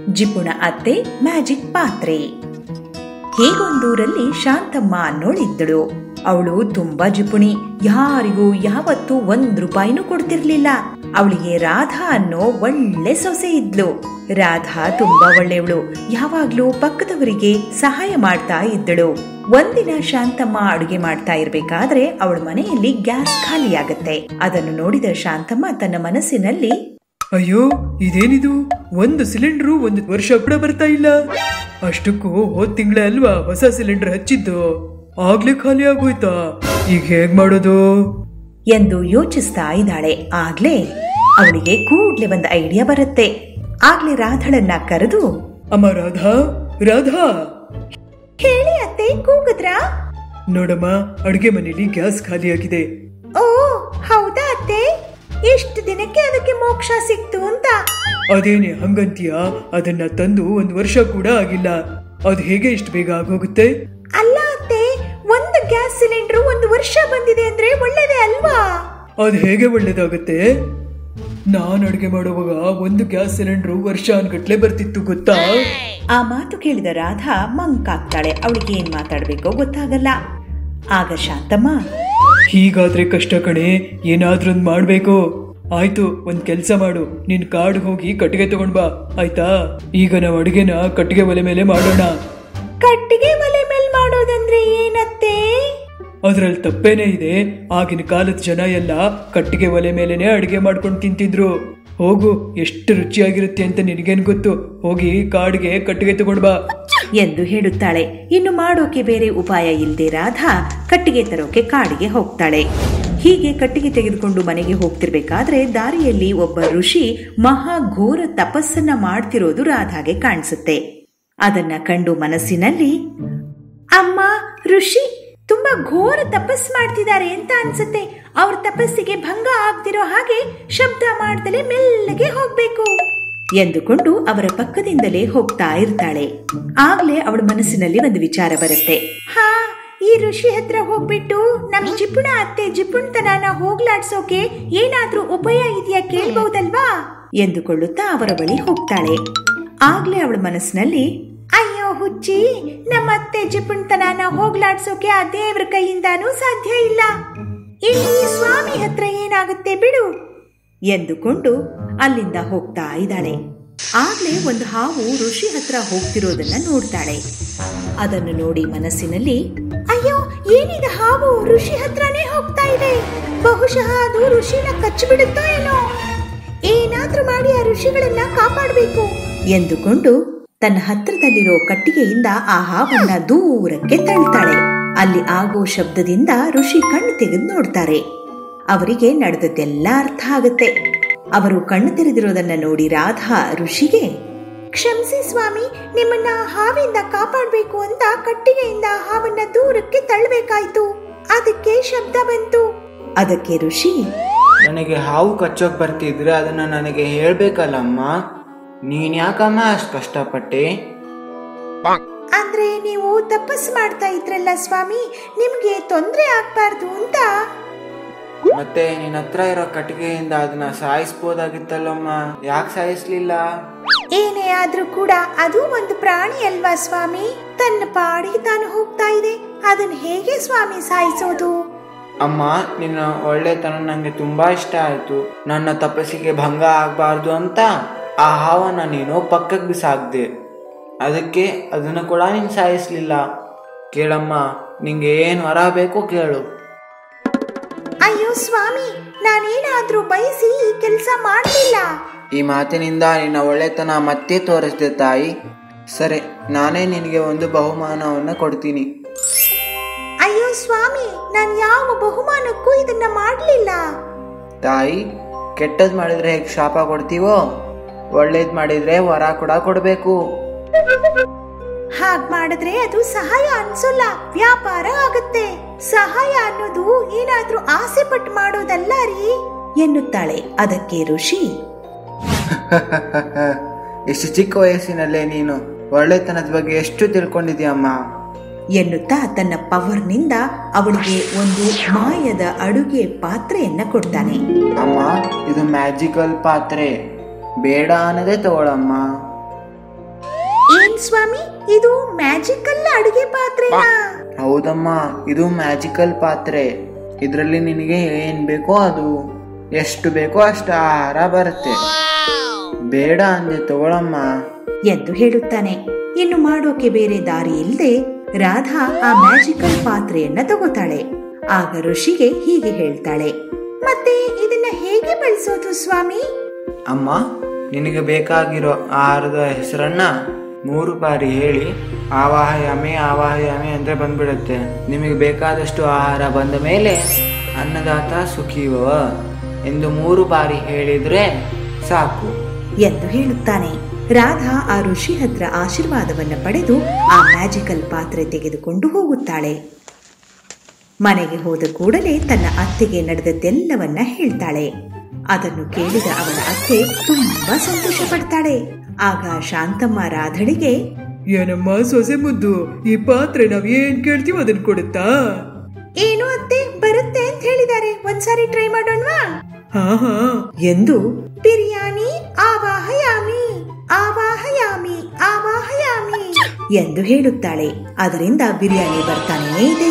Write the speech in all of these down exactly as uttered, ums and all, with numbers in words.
ಜಿಪುಣ ಅತ್ತೆ ಮ್ಯಾಜಿಕ್ ಪಾತ್ರೆ. ಹೇಗೊಂದೂರಲ್ಲಿ ಶಾಂತಮ್ಮ ಅನ್ನೋಳಿದ್ದಳು. ಅವಳು ತುಂಬಾ ಜಿಪುಣಿ, ಯಾರಿಗೂ ಯಾವತ್ತೂ ಒಂದ್ ರೂಪಾಯಿನೂ ಕೊಡ್ತಿರ್ಲಿಲ್ಲ. ಅವಳಿಗೆ ರಾಧಾ ಅನ್ನೋ ಒಳ್ಳೆ ಸೊಸೆ ಇದ್ಲು. ರಾಧಾ ತುಂಬಾ ಒಳ್ಳೆಯವಳು, ಯಾವಾಗ್ಲೂ ಪಕ್ಕದವರಿಗೆ ಸಹಾಯ ಮಾಡ್ತಾ ಇದ್ದಳು. ಒಂದಿನ ಶಾಂತಮ್ಮ ಅಡುಗೆ ಮಾಡ್ತಾ ಇರ್ಬೇಕಾದ್ರೆ ಅವಳ ಮನೆಯಲ್ಲಿ ಗ್ಯಾಸ್ ಖಾಲಿಯಾಗತ್ತೆ. ಅದನ್ನು ನೋಡಿದ ಶಾಂತಮ್ಮ ತನ್ನ ಮನಸ್ಸಿನಲ್ಲಿ, ಅಯ್ಯೋ ಇದೇನಿದು, ಒಂದು ಸಿಲಿಂಡರ್ ಒಂದು ವರ್ಷ ಕೂಡ ಬರ್ತಾ ಇಲ್ಲ. ಅಷ್ಟಕ್ಕೂ ಹೋದ್ ತಿಂಗಳೇ ಅಲ್ವಾ ಹೊಸ ಸಿಲಿಂಡರ್ ಹಚ್ಚಿದ್ದು, ಆಗ್ಲೇ ಖಾಲಿ ಆಗೋಯ್ತಾ, ಈಗ ಹೇಗ್ ಮಾಡೋದು ಎಂದು ಯೋಚಿಸ್ತಾ ಇದ್ದಾಳೆ. ಆಗ್ಲೇ ಅವಳಿಗೆ ಕೂಡ್ಲೆ ಒಂದು ಐಡಿಯಾ ಬರುತ್ತೆ. ಆಗ್ಲೇ ರಾಧಳನ್ನ ಕರೆದು, ಅಮ್ಮ ರಾಧಾ, ರಾಧಾ ಹೇಳಿ ಅತ್ತೆ, ಕೂಗಿದ್ರಾ? ನೋಡಮ್ಮ, ಅಡುಗೆ ಮನೆಯಲ್ಲಿ ಗ್ಯಾಸ್ ಖಾಲಿ ಆಗಿದೆ. ಓ ಹೌದಾ ಅತ್ತೆ, ಎಷ್ಟು ದಿನಕ್ಕೆ ಅದಕ್ಕೆ ಮೋಕ್ಷ ಸಿಕ್ತು ಅಂತ? ಅದೇನೆ ಹಂಗಂತೀಯ, ಅದನ್ನ ತಂದು ಒಂದು ವರ್ಷ ಕೂಡ ಆಗಿಲ್ಲ, ಅದ್ ಹೇಗೆ ಇಷ್ಟು ಬೇಗ ಆಗೋಗುತ್ತೆ? ಅಲ್ಲ ಅತ್ತೆ, ಒಂದು ಗ್ಯಾಸ್ ಸಿಲಿಂಡರ್ ಒಂದು ವರ್ಷ ಬಂದಿದೆ ಅಂದ್ರೆ ಒಳ್ಳೇದೇ ಅಲ್ವಾ? ಅದ್ ಹೇಗೆ ಒಳ್ಳೇದಾಗುತ್ತೆ? ನಾನ್ ಅಡುಗೆ ಮಾಡುವಾಗ ಒಂದು ಗ್ಯಾಸ್ ಸಿಲಿಂಡರ್ ವರ್ಷ ಅನ್ಗಟ್ಲೆ ಬರ್ತಿತ್ತು ಗೊತ್ತಾ? ಆ ಮಾತು ಕೇಳಿದ ರಾಧಾ ಮಂಕಾಗ್ತಾಳೆ. ಅವಳಿಗೆ ಏನ್ ಮಾತಾಡ್ಬೇಕೋ ಗೊತ್ತಾಗಲ್ಲ. ಆಗ ಶಾಂತಮ್ಮ, ಹೀಗಾದ್ರೆ ಕಷ್ಟ ಕಣೆ, ಏನಾದ್ರೂ ಒಂದ್ ಮಾಡ್ಬೇಕು. ಆಯ್ತು, ಒಂದ್ ಕೆಲ್ಸ ಮಾಡು, ನಿನ್ ಕಾಡ್ ಹೋಗಿ ಕಟ್ಟಿಗೆ ತಗೊಂಡ್ ಬಾ, ಆಯ್ತಾ? ಈಗ ನಾವ್ ಅಡುಗೆನ ಕಟ್ಟಿಗೆ ಒಲೆ ಮೇಲೆ ಮಾಡೋಣ. ಕಟ್ಟಿಗೆ ಒಲೆ ಮೇಲೆ ಮಾಡೋದಂದ್ರೆ ಏನತ್ತೆ? ಅದ್ರಲ್ಲಿ ತಪ್ಪೇನೇ ಇದೆ. ಆಗಿನ ಕಾಲದ ಜನ ಎಲ್ಲ ಕಟ್ಟಿಗೆ ಒಲೆ ಮೇಲೆನೆ ಅಡಿಗೆ ಮಾಡ್ಕೊಂಡು ತಿಂತಿದ್ರು. ಹೋಗು, ಎಷ್ಟು ರುಚಿಯಾಗಿರುತ್ತೆ ಅಂತ ನಿನಗೇನ್ ಗೊತ್ತು, ಹೋಗಿ ಕಾಡಿಗೆ ಕಟ್ಟಿಗೆ ತಗೊಂಡ್ ಬಾ ಎಂದು ಹೇಳುತ್ತಾಳೆ. ಇನ್ನು ಮಾಡೋಕೆ ಬೇರೆ ಉಪಾಯ ಇಲ್ಲದೆ ರಾಧಾ ಕಟ್ಟಿಗೆ ತರೋಕೆ ಕಾಡಿಗೆ ಹೋಗ್ತಾಳೆ. ಹೀಗೆ ಕಟ್ಟಿಗೆ ತೆಗೆದುಕೊಂಡು ಮನೆಗೆ ಹೋಗ್ತಿರ್ಬೇಕಾದ್ರೆ ದಾರಿಯಲ್ಲಿ ಒಬ್ಬ ಋಷಿ ಮಹಾ ಘೋರ ತಪಸ್ಸನ್ನ ಮಾಡ್ತಿರೋದು ರಾಧಾಗೆ ಕಾಣಿಸುತ್ತೆ. ಅದನ್ನ ಕಂಡು ಮನಸ್ಸಿನಲ್ಲಿ, ಅಮ್ಮ, ಋಷಿ ತುಂಬಾ ಘೋರ ತಪಸ್ ಮಾಡ್ತಿದ್ದಾರೆ ಅಂತ ಅನ್ಸುತ್ತೆ. ಅವ್ರ ತಪಸ್ಸಿಗೆ ಭಂಗ ಆಗ್ತಿರೋ ಹಾಗೆ ಶಬ್ದ ಮಾಡ್ದಲೇ ಮೆಲ್ಲಗೆ ಹೋಗ್ಬೇಕು ಎಂದುಕೊಂಡು ಅವರ ಪಕ್ಕದಿಂದಲೇ ಹೋಗ್ತಾ ಇರ್ತಾಳೆ. ಆಗ್ಲೇ ಅವಳ ಮನಸ್ಸಿನಲ್ಲಿ ಒಂದು ವಿಚಾರ ಬರುತ್ತೆ. ಹಾ, ಈ ಋಷಿ ಹತ್ರ ಹೋಗ್ಬಿಟ್ಟು ನಮ್ ಜಿಪುಣ ಅತ್ತೆ ಜಿಪುಣತನ ಹೋಗ್ಲಾಡ್ಸೋಕೆ ಏನಾದ್ರೂ ಉಪಾಯ ಇದೆಯಾ ಕೇಳ್ಬಹುದಲ್ವಾ ಎಂದುಕೊಳ್ಳುತ್ತಾ ಅವರ ಬಳಿ ಹೋಗ್ತಾಳೆ. ಆಗ್ಲೇ ಅವಳ ಮನಸ್ಸಿನಲ್ಲಿ, ಅಯ್ಯೋ ಹುಚ್ಚಿ, ನಮ್ಮತ್ತೆ ಜಿಪುಣತನ ಹೋಗ್ಲಾಡ್ಸೋಕೆ ಆ ದೇವ್ರ ಕೈಯಿಂದಾನೂ ಸಾಧ್ಯ ಇಲ್ಲ. ಇಲ್ಲಿ ಸ್ವಾಮಿ ಹತ್ರ ಏನಾಗುತ್ತೆ ಬಿಡು ಎಂದುಕೊಂಡು ಅಲ್ಲಿಂದ ಹೋಗ್ತಾ ಇದ್ದಾಳೆ. ಆಗ್ಲೇ ಒಂದು ಹಾವು ಋಷಿ ಹತ್ರ ಹೋಗ್ತಿರೋದನ್ನ ನೋಡ್ತಾಳೆ. ಅದನ್ನು ನೋಡಿ ಮನಸ್ಸಿನಲ್ಲಿ, ಅಯ್ಯೋ ಏನಿದೆ, ಹಾವು ಋಷಿ ಹತ್ರನೇ ಹೋಗ್ತಾ ಇದೆ, ಬಹುಶಃ ಅದು ಋಷಿನ ಕಚ್ಚಿಬಿಡುತ್ತೋ ಏನೋ, ಏನಾದ್ರೂ ಮಾಡಿ ಆ ಋಷಿಗಳನ್ನ ಕಾಪಾಡಬೇಕು ಎಂದುಕೊಂಡು ತನ್ನ ಹತ್ರದಲ್ಲಿರೋ ಕಟ್ಟಿಗೆಯಿಂದ ಆ ಹಾವನ್ನ ದೂರಕ್ಕೆ ತಳ್ತಾಳೆ. ಅಲ್ಲಿ ಆಗೋ ಶಬ್ದದಿಂದ ಋಷಿ ಕಣ್ಣು ತೆಗೆದು ನೋಡ್ತಾರೆ. ಅವರಿಗೆ ನಡೆದದ್ದೆಲ್ಲ ಅರ್ಥ ಆಗುತ್ತೆ. ಅವರು ಕಣ್ಣು ತೆರೆದಿರೋದನ್ನ ನೋಡಿ ರಾಧಾ ಋಷಿಗೆ, ಕ್ಷಮಿಸಿ ಸ್ವಾಮಿ, ನಿಮ್ಮನ್ನ ಹಾವಿಂದ ಕಾಪಾಡಬೇಕು ಅಂತ ಕಟ್ಟಿಗೆಯಿಂದ ಹಾವನ್ನ ದೂರಕ್ಕೆ ತಳ್ಳಬೇಕಾಯ್ತು, ಅದಕ್ಕೆ ಶಬ್ದ ಬಂತು. ಅದಕ್ಕೆ ಋಷಿ, ನನಗೆ ಹಾವು ಕಚ್ಚೋಕ್ ಬರ್ತಿದ್ರೆ ಅದನ್ನ ನನಗೆ ಹೇಳ್ಬೇಕಲ್ಲಮ್ಮ, ನೀನ್ ಯಾಕಮ್ಮ ಅಷ್ಟು ಕಷ್ಟಪಟ್ಟೆ? ಅಂದ್ರೆ ನೀವು ತಪಸ್ ಮಾಡ್ತಾ ಇದ್ರಲ್ಲ ಸ್ವಾಮಿ, ನಿಮ್ಗೆ ತೊಂದ್ರೆ ಆಗ್ಬಾರ್ದು ಅಂತ. ಮತ್ತೆ ನಿನ್ನ ಹತ್ರ ಇರೋ ಕಟ್ಟಿಗೆಯಿಂದ ಅದನ್ನ ಸಾಯಿಸ್ಬೋದಾಗಿತ್ತಲ್ಲಮ್ಮ, ಯಾಕೆ ಸಾಯಿಸ್ಲಿಲ್ಲ? ಏನೇ ಆದ್ರೂ ಕೂಡ ಅದು ಒಂದು ಪ್ರಾಣಿ ಅಲ್ವಾ ಸ್ವಾಮಿ, ತನ್ನ ಪಾಡಿಗೆ ತಾನು ಹೋಗ್ತಾ ಇದೆ, ಅದನ್ನ ಹೇಗೆ ಸ್ವಾಮಿ ಸಾಯಿಸೋದು? ಅಮ್ಮ, ನಿನ್ನ ಒಳ್ಳೆತನ ನಂಗೆ ತುಂಬಾ ಇಷ್ಟ ಆಯ್ತು. ನನ್ನ ತಪಸ್ಸಿಗೆ ಭಂಗ ಆಗ್ಬಾರ್ದು ಅಂತ ಆ ಹಾವನ್ನ ನೀನು ಪಕ್ಕಕ್ಕೆ ಬಿಸಾಕ್ದೆ, ಅದಕ್ಕೆ ಅದನ್ನು ಕೂಡ ನೀನು ಸಾಯಿಸ್ಲಿಲ್ಲ. ಕೇಳಮ್ಮ, ನಿಂಗೆ ಏನು ವರ ಬೇಕು ಕೇಳು. ಅಯ್ಯೋ ಸ್ವಾಮಿ, ನಾನೇನಾದ್ರೂ ಬಯಸಿ ಈ ಕೆಲಸ ಮಾಡಲಿಲ್ಲ. ಈ ಮಾತಿನಿಂದ ನಿನ್ನ ಒಳ್ಳೆತನ ಮತ್ತೆ ತೋರಿಸ್ದೆ ತಾಯಿ. ಸರಿ, ನಾನೇ ನಿನಗೆ ಒಂದು ಬಹುಮಾನವನ್ನು ಕೊಡ್ತೀನಿ. ಅಯ್ಯೋ ಸ್ವಾಮಿ, ನಾನು ಯಾವ ಬಹುಮಾನಕ್ಕೂ ಇದನ್ನ ಮಾಡಲಿಲ್ಲ. ತಾಯಿ, ಕೆಟ್ಟದ್ ಮಾಡಿದ್ರೆ ಹೇಗೆ ಶಾಪ ಕೊಡ್ತೀವೋ, ಒಳ್ಳೇದ್ ಮಾಡಿದ್ರೆ ವರ ಕೂಡ ಕೊಡ್ಬೇಕು. ಹಾಗ್ ಮಾಡಿದ್ರೆ ಅದು ಸಹಾಯ ಅನ್ಸೋಲ್ಲ, ವ್ಯಾಪಾರ ಆಗುತ್ತೆ. ಸಹಾಯ ಅನ್ನೋದು ಏನಾದ್ರೂ ಆಸೆ ಪಟ್ಟು ಮಾಡೋದಲ್ಲ ರೀ ಎನ್ನುತ್ತಾಳೆ. ಅದಕ್ಕೆ ಋಷಿ, ಎಷ್ಟು ಚಿಕ್ಕ ವಯಸ್ಸಿನಲ್ಲೇ ನೀನು ಒಳ್ಳೆತನದ ಬಗ್ಗೆ ಎಷ್ಟು ತಿಳ್ಕೊಂಡಿದ್ಯಮ್ಮ ಎನ್ನುತ್ತಾ ತನ್ನ ಪವರ್ನಿಂದ ಅವಳಿಗೆ ಒಂದು ಮಾಯದ ಅಡುಗೆ ಪಾತ್ರೆಯನ್ನ ಕೊಡ್ತಾನೆ. ಅಮ್ಮ, ಇದು ಮ್ಯಾಜಿಕಲ್ ಪಾತ್ರೆ, ಬೇಡ ಅನ್ನದೇ ತಗೊಳಮ್ಮ. ಏನ್ ಸ್ವಾಮಿ, ಇದು ಮ್ಯಾಜಿಕಲ್ ಅಡುಗೆ ಪಾತ್ರೆನಾ? ಹೌದಮ್ಮ, ಇದು ಮ್ಯಾಜಿಕಲ್ ಪಾತ್ರೆ. ಇದರಲ್ಲಿ ನಿನಗೆ ಏನ್ ಬೇಕೋ ಅದು, ಎಷ್ಟು ಬೇಕೋ ಅಷ್ಟು ಆಹಾರ ಬರುತ್ತೆ. ಬೇಡ ಅಂದೆ ತಗೊಳಮ್ಮ ಎಂದು ಹೇಳುತ್ತಾನೆ. ಇನ್ನು ಮಾಡೋಕೆ ಬೇರೆ ದಾರಿ ಇಲ್ಲದೆ ರಾಧಾ ಆ ಮ್ಯಾಜಿಕಲ್ ಪಾತ್ರೆಯನ್ನ ತಗೋತಾಳೆ. ಆಗ ಋಷಿಗೆ ಹೀಗೆ ಹೇಳ್ತಾಳೆ, ಮತ್ತೆ ಇದನ್ನ ಹೇಗೆ ಬಳಸೋದು ಸ್ವಾಮಿ? ಅಮ್ಮ, ನಿನಗೆ ಬೇಕಾಗಿರೋ ಆಹಾರದ ಹೆಸರನ್ನ ಮೂರು ಬಾರಿ ಹೇಳಿ ಆವಾಹಯಾಮಿ ಆವಾಹಯಾಮಿ ಅಂದ್ರೆ ಬಂದ್ಬಿಡುತ್ತೆ. ನಿಮಗೆ ಬೇಕಾದಷ್ಟು ಆಹಾರ ಬಂದ ಮೇಲೆ ಅನ್ನದಾತ ಸುಖೀಭವ ಎಂದು ಮೂರು ಬಾರಿ ಹೇಳಿದ್ರೆ ಸಾಕು ಎಂದು ಹೇಳುತ್ತಾನೆ. ರಾಧಾ ಆ ಋಷಿ ಹತ್ರ ಆಶೀರ್ವಾದವನ್ನ ಪಡೆದು ಆ ಮ್ಯಾಜಿಕಲ್ ಪಾತ್ರೆ ತೆಗೆದುಕೊಂಡು ಹೋಗುತ್ತಾಳೆ. ಮನೆಗೆ ಹೋದ ಕೂಡಲೇ ತನ್ನ ಅತ್ತೆಗೆ ನಡೆದದ್ದೆಲ್ಲವನ್ನ ಹೇಳ್ತಾಳೆ. ಅದನ್ನು ಕೇಳಿದ ಅವಳ ಅತ್ತೆ ತುಂಬಾ ಸಂತೋಷ ಪಡ್ತಾಳೆ. ಆಗ ಶಾಂತಮ್ಮ ರಾಧಳಿಗೆ, ಏನಮ್ಮ ಸೊಸೆ ಮುದ್ದು, ಈ ಪಾತ್ರೆ ನಾವ್ ಏನ್ ಕೇಳ್ತೀವಿ ಅದನ್ನ ಕೊಡುತ್ತಾ? ಏನು ಅತ್ತೆ, ಬರುತ್ತೆ ಅಂತ ಹೇಳಿದ್ದಾರೆ, ಒಂದ್ಸಾರಿ ಟ್ರೈ ಮಾಡೋಣವಾ? ಹಾ ಹಾ ಎಂದು ಬಿರಿಯಾನಿ ಆವಾಹಯಾಮಿ ಆವಾಹಯಾಮಿ ಆವಾಹಯಾಮಿ ಎಂದು ಹೇಳುತ್ತಾಳೆ. ಅದರಿಂದ ಬಿರಿಯಾನಿ ಬರ್ತಾನೇ ಇದೆ.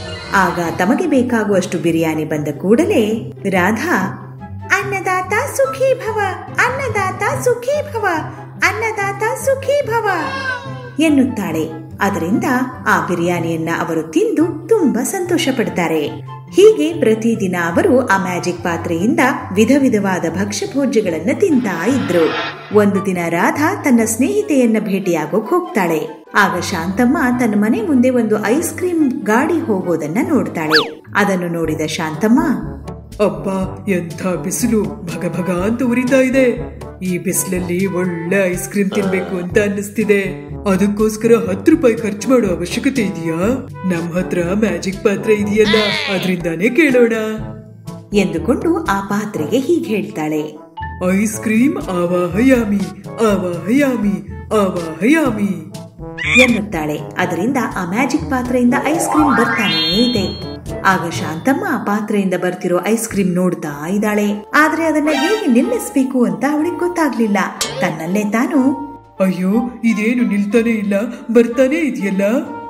ಆಗ ತಮಗೆ ಬೇಕಾಗುವಷ್ಟು ಬಿರಿಯಾನಿ ಬಂದ ಕೂಡಲೇ ರಾಧಾ, ಅನ್ನದಾತ ಸುಖೀ ಭವ, ಅನ್ನದಾತ ಸುಖೀ ಭವ, ಅನ್ನದಾತ ಸುಖೀ ಭವ ಎನ್ನುತ್ತಾಳೆ. ಅದರಿಂದ ಆ ಬಿರಿಯಾನಿಯನ್ನ ಅವರು ತಿಂದು ತುಂಬಾ ಸಂತೋಷ ಪಡ್ತಾರೆ. ಹೀಗೆ ಪ್ರತಿದಿನ ಅವರು ಆ ಮ್ಯಾಜಿಕ್ ಪಾತ್ರೆಯಿಂದ ವಿಧ ವಿಧವಾದ ಭಕ್ಷ್ಯ ಭೋಜ್ಯಗಳನ್ನ ತಿಂತಾ ಇದ್ರು. ಒಂದು ದಿನ ರಾಧಾ ತನ್ನ ಸ್ನೇಹಿತೆಯನ್ನ ಭೇಟಿಯಾಗೋಕ್ ಹೋಗ್ತಾಳೆ. ಆಗ ಶಾಂತಮ್ಮ ತನ್ನ ಮನೆ ಮುಂದೆ ಒಂದು ಐಸ್ ಕ್ರೀಮ್ ಗಾಡಿ ಹೋಗೋದನ್ನ ನೋಡ್ತಾಳೆ. ಅದನ್ನು ನೋಡಿದ ಶಾಂತಮ್ಮ, ಅಬ್ಬಾ, ಎಂಥ ಬಿಸಿಲು, ಭಗ ಭಗ ಅಂತ ಉರಿತಾ ಇದೆ. ಈ ಬಿಸಿಲಲ್ಲಿ ಒಳ್ಳೆ ಐಸ್ ಕ್ರೀಮ್ ತಿನ್ಬೇಕು ಅಂತ ಅನ್ನಿಸ್ತಿದೆ. ಅದಕ್ಕೋಸ್ಕರ ಹತ್ತು ರೂಪಾಯಿ ಖರ್ಚು ಮಾಡೋ ಅವಶ್ಯಕತೆ ಇದೆಯಾ? ನಮ್ ಹತ್ರ ಮ್ಯಾಜಿಕ್ ಪಾತ್ರೆ ಇದೆಯಲ್ಲ, ಅದ್ರಿಂದಾನೇ ಕೇಳೋಣ ಎಂದುಕೊಂಡು ಆ ಪಾತ್ರೆಗೆ ಹೀಗೆ ಹೇಳ್ತಾಳೆ, ಐಸ್ ಕ್ರೀಮ್ ಆವಾಹಯಾಮಿ ಆವಾಹಯಾಮಿ ಆವಾಹಯಾಮಿ ಎನ್ನುತ್ತಾಳೆ. ಅದರಿಂದ ಆ ಮ್ಯಾಜಿಕ್ ಪಾತ್ರೆಯಿಂದ ಐಸ್ ಕ್ರೀಮ್ ಬರ್ತಾನೇ ಇದೆ. ಆಗ ಶಾಂತಮ್ಮ ಆ ಪಾತ್ರೆಯಿಂದ ಬರ್ತಿರೋ ಐಸ್ ಕ್ರೀಮ್ ನೋಡ್ತಾ ಇದ್ದಾಳೆ. ಆದ್ರೆ ಅದನ್ನ ಹೇಗೆ ನಿಲ್ಲಿಸ್ಬೇಕು ಅಂತ ಅವಳಿಗೆ ಗೊತ್ತಾಗ್ಲಿಲ್ಲ. ತನ್ನಲ್ಲೇ ತಾನು, ಅಯ್ಯೋ, ಇದೇನು ನಿಲ್ತಾನೆ ಇಲ್ಲ, ಬರ್ತಾನೆ ಇದೆಯಲ್ಲ,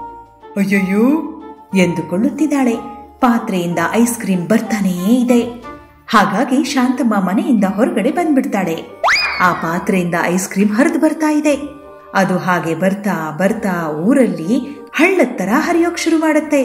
ಅಯ್ಯಯ್ಯೋ ಎಂದುಕೊಳ್ಳುತ್ತಿದ್ದಾಳೆ. ಪಾತ್ರೆಯಿಂದ ಐಸ್ ಕ್ರೀಮ್ ಬರ್ತಾನೇ ಇದೆ. ಹಾಗಾಗಿ ಶಾಂತಮ್ಮ ಮನೆಯಿಂದ ಹೊರಗಡೆ ಬಂದ್ಬಿಡ್ತಾಳೆ. ಆ ಪಾತ್ರೆಯಿಂದ ಐಸ್ ಕ್ರೀಮ್ ಹರಿದು ಬರ್ತಾ ಇದೆ. ಅದು ಹಾಗೆ ಬರ್ತಾ ಬರ್ತಾ ಊರಲ್ಲಿ ಹಳ್ಳದ ತರ ಹರಿಯೋಕ್ ಶುರು ಮಾಡುತ್ತೆ.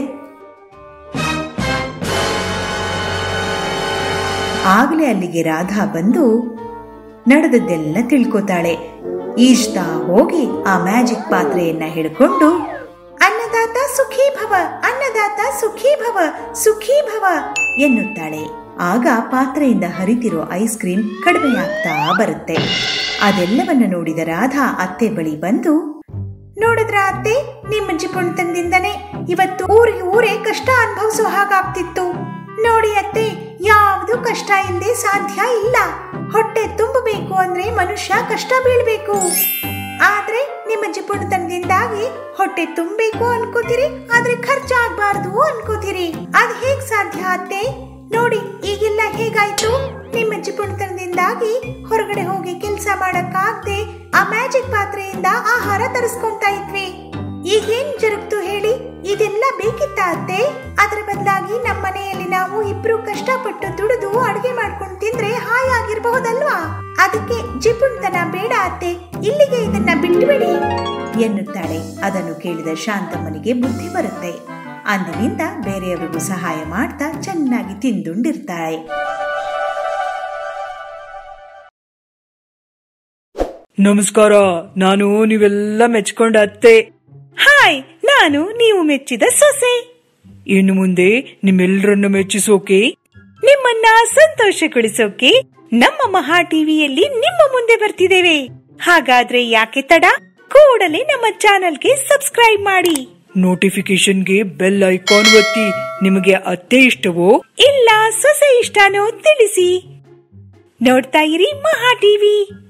ಆಗ್ಲೇ ಅಲ್ಲಿಗೆ ರಾಧಾ ಬಂದು ನಡೆದದ್ದೆಲ್ಲ ತಿಳ್ಕೊತಾಳೆ. ಈಜ್ತಾ ಹೋಗಿ ಆ ಮ್ಯಾಜಿಕ್ ಪಾತ್ರೆಯನ್ನ ಹಿಡ್ಕೊಂಡು, ಅನ್ನದಾತ ಸುಖೀ ಭವ, ಅನ್ನದಾತ ಸುಖೀ ಭವ, ಸುಖೀ ಭವ ಎನ್ನುತ್ತಾಳೆ. ಆಗ ಪಾತ್ರೆಯಿಂದ ಹರಿತಿರೋ ಐಸ್ ಕ್ರೀಮ್ ಕಡಿಮೆಯಾಗ್ತಾ ಬರುತ್ತೆ. ಅದೆಲ್ಲವನ್ನ ನೋಡಿದ ರಾಧಾ ಅತ್ತೆ ಬಳಿ ಬಂದು, ನೋಡಿದ್ರ ಅತ್ತೆ, ನಿಮ್ಮ ಜಿಪುಣತನದಿಂದನೇ ಇವತ್ತು ಊರಿಗೆ ಊರೇ ಕಷ್ಟ ಅನುಭವಿಸೋ ಹಾಗಾಗ್ತಿತ್ತು. ನೋಡಿ ಅತ್ತೆ, ಯಾವುದು ಕಷ್ಟ ಇಲ್ಲದೆ ಸಾಧ್ಯ ಇಲ್ಲ. ಹೊಟ್ಟೆ ತುಂಬಬೇಕು ಅಂದ್ರೆ ಮನುಷ್ಯ ಕಷ್ಟ ಬೀಳ್ಬೇಕು. ಆದ್ರೆ ನಿಮ್ಮ ಜಿಪುಣತನದಿಂದಾಗಿ ಹೊಟ್ಟೆ ತುಂಬಬೇಕು ಅನ್ಕೋತೀರಿ, ಆದ್ರೆ ಖರ್ಚಾಗಬಾರ್ದು ಅನ್ಕೋತೀರಿ. ಅದ್ ಹೇಗ್ ಸಾಧ್ಯ ಅತ್ತೆ? ನೋಡಿ ಈಗೆಲ್ಲ ಹೇಗಾಯ್ತು. ನಿಮ್ಮ ಜಿಪುಣತನದಿಂದಾಗಿ ಹೊರಗಡೆ ಹೋಗಿ ಕೆಲಸ ಮಾಡಕ್ಕಾಗದೆ ಆ ಮ್ಯಾಜಿಕ್ ಪಾತ್ರೆಯಿಂದ ಆಹಾರ ತರಿಸ್ಕೊಂತ ಇದ್ವಿ. ಈಗೇನ್ ಜರುಗ್ತು ಹೇಳಿ? ಇದೆಲ್ಲ ಬೇಕಿತ್ತ ಅತ್ತೆ? ಅದ್ರ ಬದಲಾಗಿ ನಮ್ಮ ಮನೆಯಲ್ಲಿ ನಾವು ಇಬ್ರು ಕಷ್ಟಪಟ್ಟು ದುಡಿದು ಅಡುಗೆ ಮಾಡ್ಕೊಂಡು ತಿಂದ್ರೆ ಹಾಯಾಗಿರ್ಬಹುದಲ್ವಾ? ಅದಕ್ಕೆ ಜಿಪುಣತನ ಬೇಡ ಅತ್ತೆ, ಇಲ್ಲಿಗೆ ಇದನ್ನ ಬಿಟ್ಟುಬಿಡಿ ಎನ್ನುತ್ತಾಳೆ. ಅದನ್ನು ಕೇಳಿದ ಶಾಂತಮ್ಮನಿಗೆ ಬುದ್ಧಿ ಬರುತ್ತೆ. ಅಂದಿನಿಂದ ಬೇರೆಯವರಿಗೂ ಸಹಾಯ ಮಾಡ್ತಾ ಚೆನ್ನಾಗಿ ತಿಂದುಂಡಿರ್ತಾಳೆ. ನಮಸ್ಕಾರ, ನಾನು ನೀವೆಲ್ಲ ಮೆಚ್ಕೊಂಡ ಅತ್ತೆ. ಹಾಯ್, ನಾನು ನೀವು ಮೆಚ್ಚಿದ ಸೊಸೆ. ಇನ್ನು ಮುಂದೆ ನಿಮ್ಮೆಲ್ಲರನ್ನ ಮೆಚ್ಚಿಸೋಕೆ, ನಿಮ್ಮನ್ನ ಸಂತೋಷಗೊಳಿಸೋಕೆ ನಮ್ಮ ಮಹಾ ಟಿವಿಯಲ್ಲಿ ನಿಮ್ಮ ಮುಂದೆ ಬರ್ತಿದ್ದೇವೆ. ಹಾಗಾದ್ರೆ ಯಾಕೆ ತಡ? ಕೂಡಲೇ ನಮ್ಮ ಚಾನೆಲ್ಗೆ ಸಬ್ಸ್ಕ್ರೈಬ್ ಮಾಡಿ, ನೋಟಿಫಿಕೇಶನ್ಗೆ ಬೆಲ್ ಐಕಾನ್ ಒತ್ತಿ. ನಿಮಗೆ ಅತ್ತೆ ಇಷ್ಟವೋ ಇಲ್ಲ ಸೊಸೆ ಇಷ್ಟನೋ ತಿಳಿಸಿ. ನೋಡ್ತಾ ಇರಿ ಮಹಾ ಟಿವಿ.